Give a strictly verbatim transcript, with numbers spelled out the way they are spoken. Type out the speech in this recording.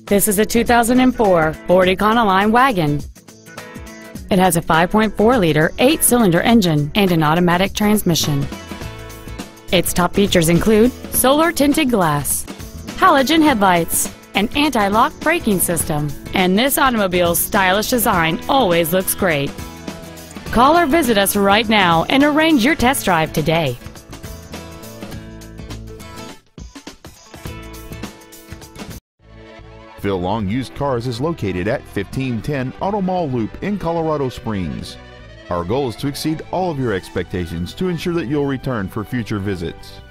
This is a two thousand four Ford Econoline Wagon. It has a five point four liter eight-cylinder engine and an automatic transmission. Its top features include solar tinted glass, halogen headlights, an anti-lock braking system, and this automobile's stylish design always looks great. Call or visit us right now and arrange your test drive today. Phil Long Used Cars is located at fifteen ten Auto Mall Loop in Colorado Springs. Our goal is to exceed all of your expectations to ensure that you'll return for future visits.